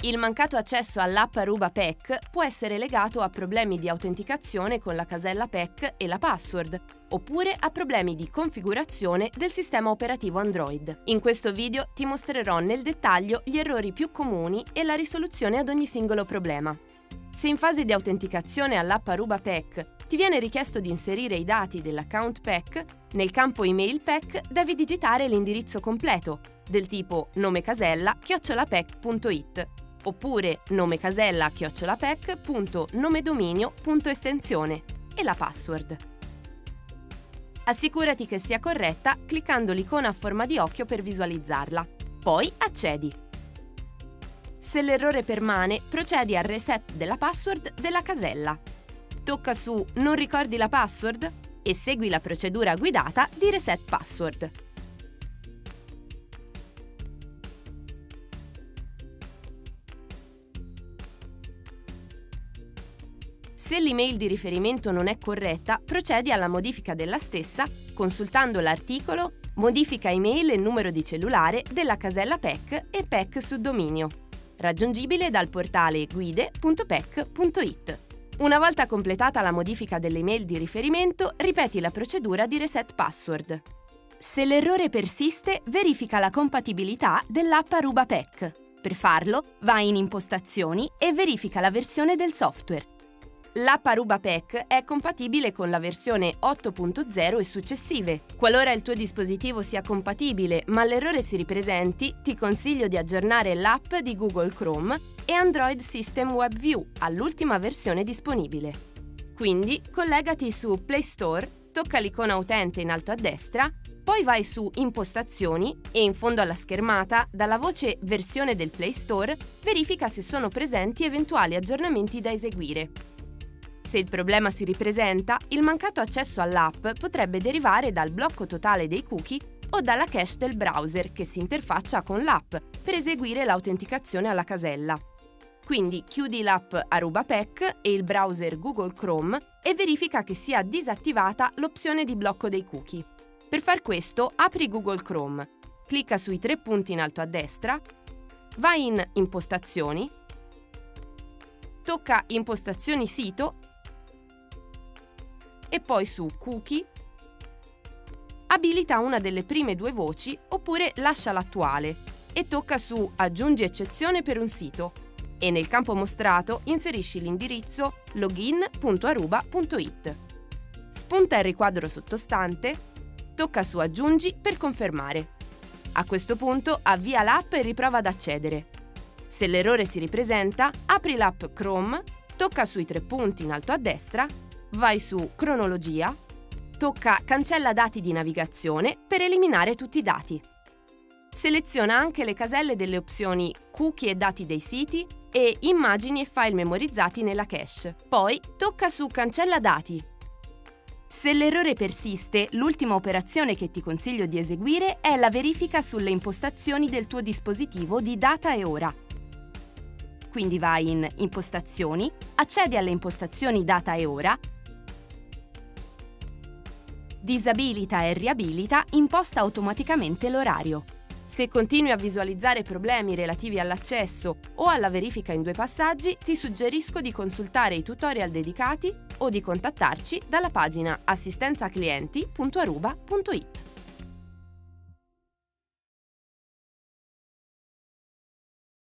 Il mancato accesso all'app Aruba PEC può essere legato a problemi di autenticazione con la casella PEC e la password, oppure a problemi di configurazione del sistema operativo Android. In questo video ti mostrerò nel dettaglio gli errori più comuni e la risoluzione ad ogni singolo problema. Se in fase di autenticazione all'app Aruba PEC ti viene richiesto di inserire i dati dell'account PEC, nel campo email PEC devi digitare l'indirizzo completo, del tipo nomecasella@pec.it oppure nomecasella@pec.nomedominio.estensione e la password. Assicurati che sia corretta cliccando l'icona a forma di occhio per visualizzarla. Poi accedi. Se l'errore permane, procedi al reset della password della casella. Tocca su "Non ricordi la password?" e segui la procedura guidata di reset password. Se l'email di riferimento non è corretta, procedi alla modifica della stessa consultando l'articolo "Modifica email e numero di cellulare" della casella PEC e PEC su dominio, raggiungibile dal portale guide.pec.it. Una volta completata la modifica dell'email di riferimento, ripeti la procedura di reset password. Se l'errore persiste, verifica la compatibilità dell'app Aruba PEC. Per farlo, vai in Impostazioni e verifica la versione del software. L'app Aruba PEC è compatibile con la versione 8.0 e successive. Qualora il tuo dispositivo sia compatibile ma l'errore si ripresenti, ti consiglio di aggiornare l'app di Google Chrome e Android System Web View all'ultima versione disponibile. Quindi collegati su Play Store, tocca l'icona utente in alto a destra, poi vai su Impostazioni e in fondo alla schermata, dalla voce Versione del Play Store, verifica se sono presenti eventuali aggiornamenti da eseguire. Se il problema si ripresenta, il mancato accesso all'app potrebbe derivare dal blocco totale dei cookie o dalla cache del browser che si interfaccia con l'app per eseguire l'autenticazione alla casella. Quindi chiudi l'app Aruba PEC e il browser Google Chrome e verifica che sia disattivata l'opzione di blocco dei cookie. Per far questo, apri Google Chrome, clicca sui 3 punti in alto a destra, vai in Impostazioni, tocca Impostazioni sito e poi su Cookie, abilita una delle prime 2 voci oppure lascia l'attuale e tocca su Aggiungi eccezione per un sito e nel campo mostrato inserisci l'indirizzo login.aruba.it. Spunta il riquadro sottostante, tocca su Aggiungi per confermare. A questo punto avvia l'app e riprova ad accedere. Se l'errore si ripresenta, apri l'app Chrome, tocca sui 3 punti in alto a destra, vai su Cronologia, tocca Cancella dati di navigazione per eliminare tutti i dati. Seleziona anche le caselle delle opzioni Cookie e dati dei siti e Immagini e file memorizzati nella cache. Poi tocca su Cancella dati. Se l'errore persiste, l'ultima operazione che ti consiglio di eseguire è la verifica sulle impostazioni del tuo dispositivo di data e ora. Quindi vai in Impostazioni, accedi alle impostazioni data e ora, disabilita e riabilita imposta automaticamente l'orario. Se continui a visualizzare problemi relativi all'accesso o alla verifica in 2 passaggi, ti suggerisco di consultare i tutorial dedicati o di contattarci dalla pagina assistenzaclienti.aruba.it.